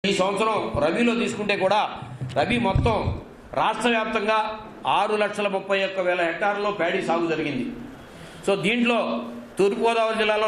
ఈ సంవత్సరం రబీలో తీసుకుంటే కూడా రబీ మొత్తం రాష్ట్ర వ్యాప్తంగా 6,31,000 హెక్టార్లలో ప్యాడీ సాగు జరిగింది. సో దీంట్లో తూర్పుగోదావరి జిల్లాలో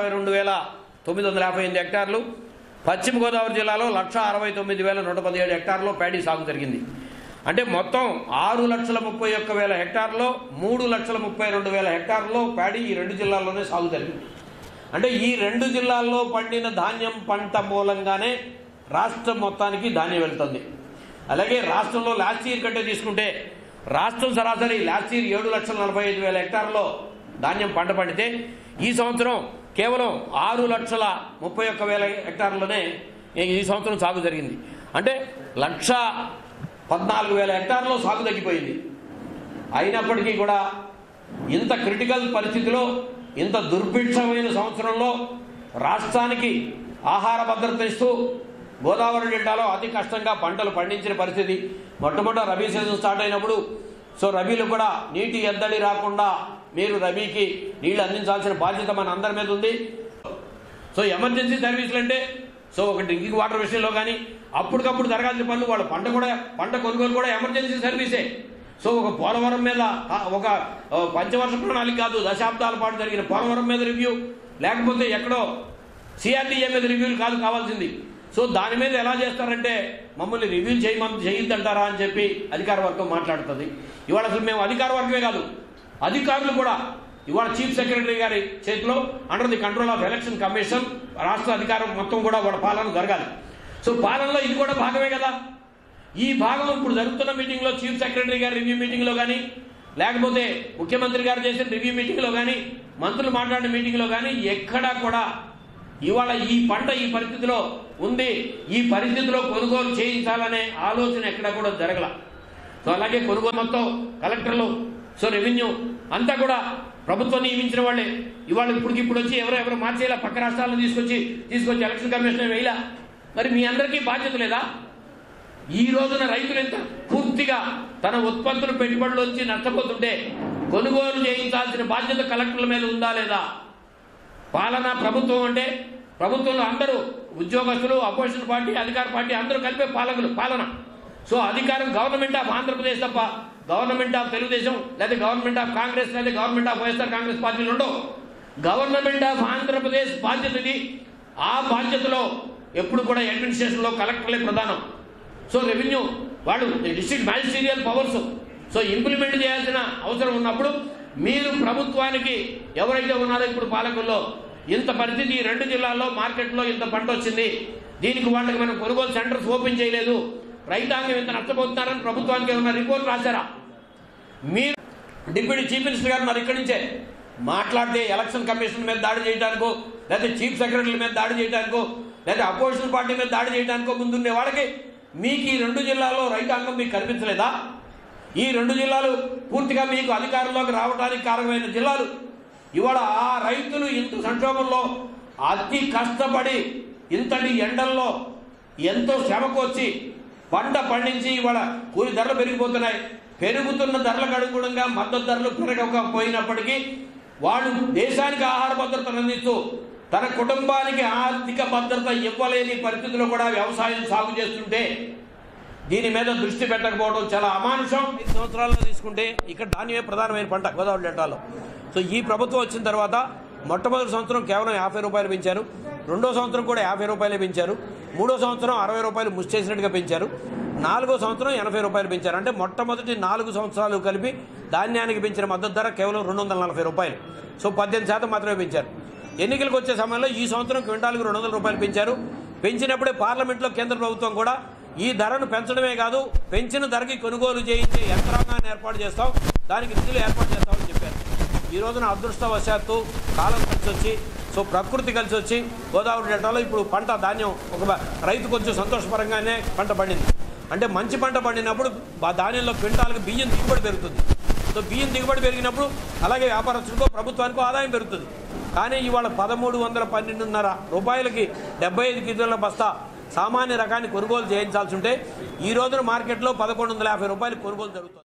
1,69,958 హెక్టార్లు, పశ్చిమ గోదావరి జిల్లాలో 1,69,117 హెక్టార్లో ప్యాడీ సాగు జరిగింది. అంటే మొత్తం 6,31,000 హెక్టార్లో 3,32,000 హెక్టార్లో ప్యాడీ ఈ రెండు జిల్లాల్లోనే సాగు జరిగింది. అంటే ఈ రెండు జిల్లాల్లో పండిన ధాన్యం పంట మూలంగానే రాష్ట్రం మొత్తానికి ధాన్యం వెళ్తుంది. అలాగే రాష్ట్రంలో లాస్ట్ ఇయర్ కంటే తీసుకుంటే రాష్ట్రం సరాసరి లాస్ట్ ఇయర్ 7,45,000 హెక్టార్లో ధాన్యం పంట పండితే ఈ సంవత్సరం కేవలం 6,31,000 హెక్టార్లోనే ఈ సంవత్సరం సాగు జరిగింది. అంటే 1,14,000 హెక్టార్లో సాగు తగ్గిపోయింది. అయినప్పటికీ కూడా ఇంత క్రిటికల్ పరిస్థితిలో, ఇంత దుర్భిక్షమైన సంవత్సరంలో రాష్ట్రానికి ఆహార భద్రత ఇస్తూ గోదావరి డెల్టాలో అతి కష్టంగా పంటలు పండించిన పరిస్థితి. మొట్టమొదట రబీ సీజన్ స్టార్ట్ అయినప్పుడు రబీలో కూడా నీటి ఎద్దడి రాకుండా మీరు రబీకి నీళ్లు అందించాల్సిన బాధ్యత మన అందరి మీద ఉంది. ఎమర్జెన్సీ సర్వీసులు అంటే ఒక డ్రింకింగ్ వాటర్ విషయంలో కానీ అప్పటికప్పుడు జరగాల్సిన పనులు, వాళ్ళ పంట కొనుగోలు కూడా ఎమర్జెన్సీ సర్వీసే. ఒక పోలవరం మీద ఒక పంచవర్ష ప్రణాళిక కాదు, దశాబ్దాల పాటు జరిగిన పోలవరం మీద రివ్యూ, లేకపోతే ఎక్కడో సిఆర్డీఏ మీద రివ్యూలు కాదు కావాల్సింది. దాని మీద ఎలా చేస్తారంటే మమ్మల్ని రివ్యూలు చేయొద్దంటారా అని చెప్పి అధికార వర్గం మాట్లాడుతుంది. ఇవాళ అసలు మేము అధికార వర్గమే కాదు, అధికారులు కూడా ఇవాళ చీఫ్ సెక్రటరీ గారి చేతిలో under the control of election commission రాష్ట్ర అధికారం మొత్తం కూడా వాళ్ళ పాలన జరగాలి. పాలనలో ఇది కూడా భాగమే కదా. ఈ భాగం ఇప్పుడు జరుగుతున్న మీటింగ్లో చీఫ్ సెక్రటరీ గారి రివ్యూ మీటింగ్లో కానీ, లేకపోతే ముఖ్యమంత్రి గారు చేసిన రివ్యూ మీటింగ్లో కానీ, మంత్రులు మాట్లాడిన మీటింగ్లో కానీ ఎక్కడా కూడా ఇవాళ ఈ పంట ఈ పరిస్థితిలో ఉంది, ఈ పరిస్థితిలో కొనుగోలు చేయించాలనే ఆలోచన ఎక్కడా కూడా జరగల. అలాగే కొనుగోలు మొత్తం కలెక్టర్లు, రెవెన్యూ అంతా కూడా ప్రభుత్వం నియమించిన వాళ్ళే. ఇవాళ ఇప్పుడు వచ్చి ఎవరెవరు మార్చేలా పక్క రాష్ట్రాలను తీసుకొచ్చి ఎలక్షన్ కమిషన్ వేయలా. మరి మీ అందరికీ బాధ్యత లేదా? ఈ రోజున రైతులు ఎంత పూర్తిగా తన ఉత్పత్తులు పెట్టుబడులోంచి నష్టపోతుంటే కొనుగోలు చేయించాల్సిన బాధ్యత కలెక్టర్ల మీద ఉందా లేదా? పాలన ప్రభుత్వం అంటే ప్రభుత్వంలో అందరూ ఉద్యోగస్తులు, అపోజిషన్ పార్టీ, అధికార పార్టీ అందరూ కలిపే పాలన. అధికారం గవర్నమెంట్ ఆఫ్ ఆంధ్రప్రదేశ్ తప్ప గవర్నమెంట్ ఆఫ్ తెలుగుదేశం, లేదా గవర్నమెంట్ ఆఫ్ కాంగ్రెస్, లేదా గవర్నమెంట్ ఆఫ్ వైఎస్ఆర్ కాంగ్రెస్ పార్టీలు ఉండవు. గవర్నమెంట్ ఆఫ్ ఆంధ్రప్రదేశ్ బాధ్యత ఇది. ఆ బాధ్యతలో ఎప్పుడు కూడా అడ్మినిస్ట్రేషన్లో కలెక్టర్లే ప్రధానం. రెవెన్యూ వాళ్ళు డిస్ట్రిక్ట్ మ్యాజిస్ట్రీరియల్ పవర్స్ ఇంప్లిమెంట్ చేయాల్సిన అవసరం ఉన్నప్పుడు మీరు ప్రభుత్వానికి ఎవరైతే ఉన్నారో ఇప్పుడు పాలకుల్లో ఇంత పరిస్థితి, ఈ రెండు జిల్లాల్లో మార్కెట్లో ఇంత పంట వచ్చింది, దీనికి వాళ్ళకి మనం కొనుగోలు సెంటర్స్ ఓపెన్ చేయలేదు, రైతాంగం ఇంత నష్టపోతున్నారని ప్రభుత్వానికి ఏమన్నా రిపోర్ట్ రాశారా? మీరు డిప్యూటీ చీఫ్ మినిస్టర్ గారు మరి ఇక్కడి నుంచే మాట్లాడితే ఎలక్షన్ కమిషన్ మీద దాడి చేయడానికో, లేకపోతే చీఫ్ సెక్రటరీల మీద దాడి చేయడానికో, లేదా అపోజిషన్ పార్టీ మీద దాడి చేయడానికో ముందుండే వాళ్ళకి మీకు ఈ రెండు జిల్లాల్లో రైతాంగం మీకు కనిపించలేదా? ఈ రెండు జిల్లాలు పూర్తిగా మీకు అధికారంలోకి రావడానికి కారణమైన జిల్లాలు. ఇవాళ ఆ రైతులు ఇంత సంక్షోభంలో అతి కష్టపడి ఇంతటి ఎండల్లో ఎంతో శ్రమకు వచ్చి పంట పండించి ఇవాళ కూలి ధరలు పెరిగిపోతున్నాయి. పెరుగుతున్న ధరలకు అనుగుణంగా మద్దతు ధరలు పెరగకపోయినప్పటికీ వాళ్ళు దేశానికి ఆహార భద్రతను అందిస్తూ తన కుటుంబానికి ఆర్థిక భద్రత ఇవ్వలేని పరిస్థితుల్లో కూడా వ్యవసాయం సాగు చేస్తుంటే దీని మీద దృష్టి పెట్టకపోవడం చాలా అమానుషం. 5 సంవత్సరాల్లో తీసుకుంటే ఇక్కడ ధాన్యమే ప్రధానమైన పంట గోదావరి డెల్టాలో. ఈ ప్రభుత్వం వచ్చిన తర్వాత మొట్టమొదటి సంవత్సరం కేవలం 50 రూపాయలు పెంచారు, రెండో సంవత్సరం కూడా 50 రూపాయలే పెంచారు, మూడో సంవత్సరం 60 రూపాయలు ముష్టేసినట్టుగా పెంచారు, నాలుగో సంవత్సరం 80 రూపాయలు పెంచారు. అంటే మొట్టమొదటి 4 సంవత్సరాలు కలిపి ధాన్యానికి పెంచిన మద్దతు ధర కేవలం 240 రూపాయలు. 18% మాత్రమే పెంచారు. ఎన్నికలకు వచ్చే సమయంలో ఈ సంవత్సరం క్వింటాల్కి 200 రూపాయలు పెంచారు. పెంచినప్పుడే పార్లమెంట్లో కేంద్ర ప్రభుత్వం కూడా ఈ ధరను పెంచడమే కాదు, పెంచిన ధరకి కొనుగోలు చేయించే యంత్రాంగాన్ని ఏర్పాటు చేస్తాం, దానికి నిధులు ఏర్పాటు చేస్తామని చెప్పారు. ఈ రోజున అదృష్టవశాత్తు కాలం కలిసి వచ్చి ప్రకృతి కలిసి వచ్చి గోదావరి డెల్టాలో ఇప్పుడు పంట ధాన్యం ఒక రైతు కొంచెం సంతోషపరంగానే పంట పండింది. అంటే మంచి పంట పండినప్పుడు ధాన్యంలో క్వింటాల్కి బియ్యం దిగుబడి పెరుగుతుంది. బియ్యం దిగుబడి పెరిగినప్పుడు అలాగే వ్యాపారస్తులకో ప్రభుత్వానికో ఆదాయం పెరుగుతుంది. కానీ ఇవాళ 1,312.5 రూపాయలకి 75 కిలోల బస్తా సామాన్య రకాన్ని కొనుగోలు చేయించాల్సి ఉంటే ఈ రోజున మార్కెట్లో 1,150 రూపాయలు కొనుగోలు జరుగుతుంది.